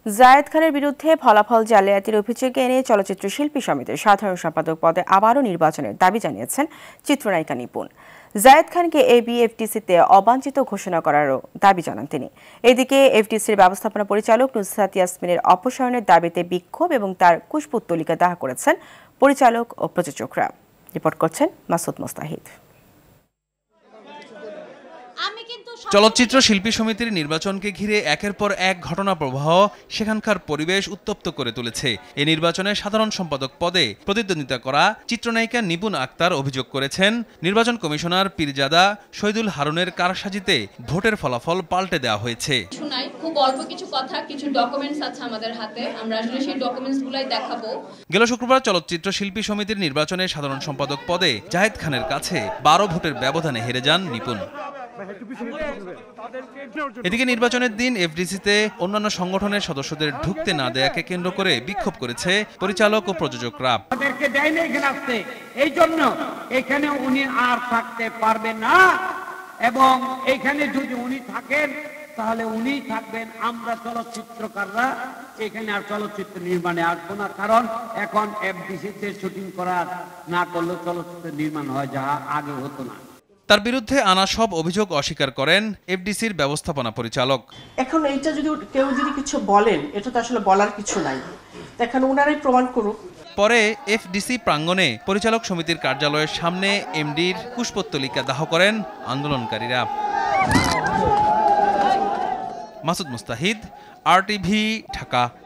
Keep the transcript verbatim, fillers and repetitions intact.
জায়েদ খানের বিরুদ্ধে ফলাফল জালিয়াতির অভিযোগ এনে চলচ্চিত্র শিল্পী সমিতির সাধারণ সম্পাদক পদে আবারও নির্বাচনের দাবি জানিয়েছেন চিত্রনায়িকা নিপুণ। জায়েদ খানকে এবি এফডিসিতে অবাঞ্ছিত ঘোষণা করারও দাবি জানান তিনি। এদিকে এফডিসির ব্যবস্থাপনা পরিচালক নুসরাত ইয়াসমিনের অপসারণের দাবিতে বিক্ষোভ এবং তার কুশপুত্তলিকা দাহ করেছেন পরিচালক ও প্রযোজকরা। রিপোর্ট করছেন মাসুদ মোস্তাহিদ। চলচ্চিত্র শিল্পী সমিতির নির্বাচনকে ঘিরে একের পর এক ঘটনা প্রবাহ সেখানকার পরিবেশ উত্তপ্ত করে তুলেছে। এই নির্বাচনে সাধারণ সম্পাদক পদে প্রতিদ্বন্দ্বিতা করা চিত্রনায়িকা নিপুণ আক্তার অভিযোগ করেছেন, নির্বাচন কমিশনার পীরজাদা শহীদুল হারুনের কারসাজিতে ভোটের ফলাফল পাল্টে দেওয়া হয়েছে। খুব অল্প কিছু কথা, কিছু ডকুমেন্টস আছে আমাদের হাতে, আমরা আসলে সেই ডকুমেন্টসগুলাই দেখাবো। গেল শুক্রবার চলচ্চিত্র শিল্পী সমিতির নির্বাচনে সাধারণ সম্পাদক পদে জায়েদ খানের কাছে বারো ভোটের ব্যবধানে হেরে যান নিপুণ। এদিকে নির্বাচনের দিন এফডিসিতে অন্যান্য সংগঠনের সদস্যদের ঢুকতে না দেয়াকে কেন্দ্র করে বিক্ষোভ করেছে পরিচালক ও প্রযোজকরা। এই জন্য এখানে উনি আর থাকতে পারবেন না, এবং এখানে যদি উনি থাকেন তাহলে উনিই থাকবেন। আমরা চলচ্চিত্রকাররা এখানে আর চলচ্চিত্র নির্মাণে আসবো না, কারণ এখন এফডিসিতে শুটিং করা না করলেও চলচ্চিত্র নির্মাণ হয়, যা আগে হতো না। তার বিরুদ্ধে আনা সব অভিযোগ অস্বীকার করেন এফডিসির ব্যবস্থাপনা পরিচালক। এখন এইটা যদি কেউ যদি কিছু বলেন, এটা তো আসলে বলার কিছু নাই, এখন ওনারাই প্রমাণ করুক। পরে এফডিসি প্রাঙ্গণে পরিচালক সমিতির কার্যালয়ের সামনে এমডির কুশপুত্তলিকা দাহ করেন আন্দোলনকারীরা। মাসুদ মুস্তাহিদ, আরটিভি, ঢাকা।